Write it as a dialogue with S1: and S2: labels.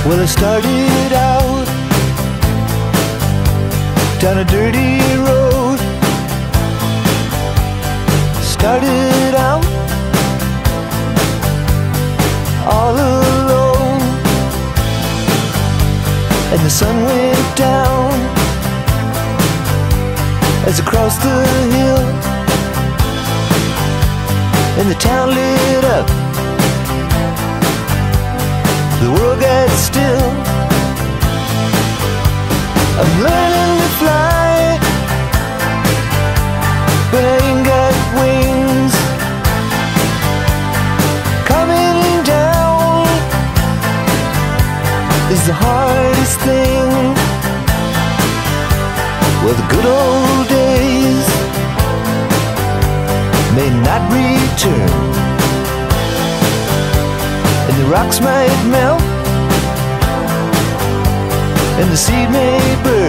S1: Well, I started out down a dirty road. Started out all alone, and the sun went down as I crossed the hill, and the town lit up. The world got still. I'm learning to fly, but I ain't got wings. Coming down is the hardest thing. Well, the good old days may not return, and the rocks might melt, and the seed may burn.